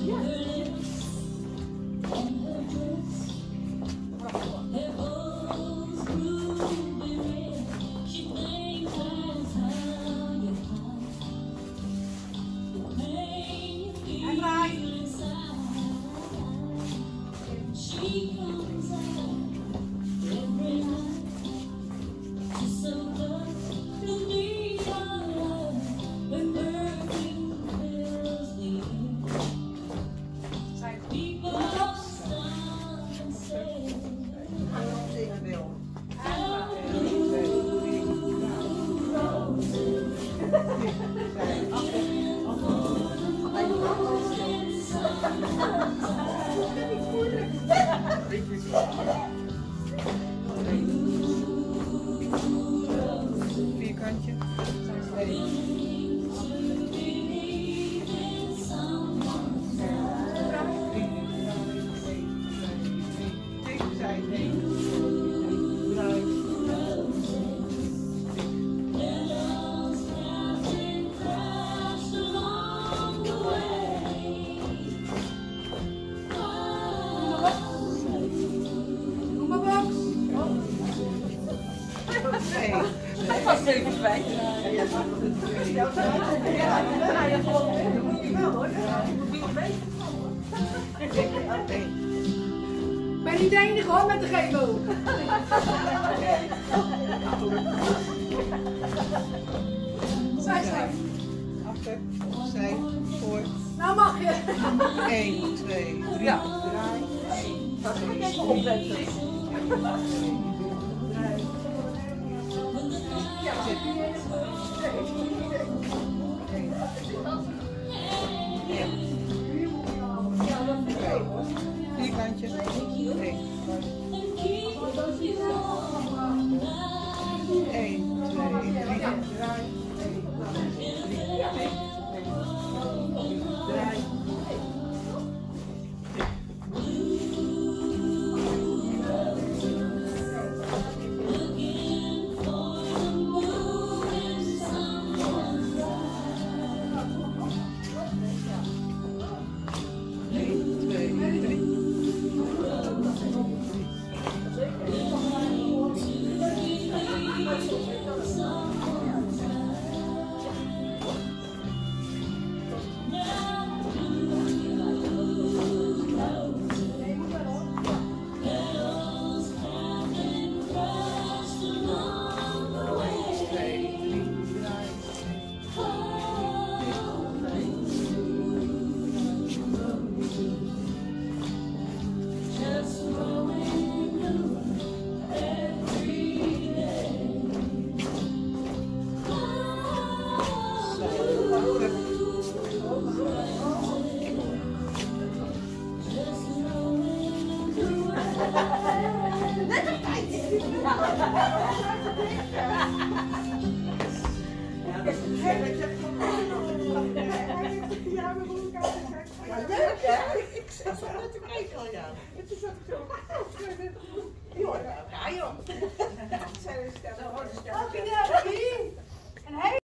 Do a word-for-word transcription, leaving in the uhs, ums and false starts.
Vierkantje. Hij was even kwijt. Ik ben niet de enige hoor met de chemo. Zij zijn. Achter, zij, voor. Nou mag je. één, twee, drie, Ja. draai. Dat moet ik even opletten. Vierkantje. één. één, twee, drie. Draai. Draai. Net op tijd. Ja, dat is leuk hè? Ik zat zo net te kijken al ja. Het is ook zo. Joh, ja joh. Zijn er stemmen. Oké,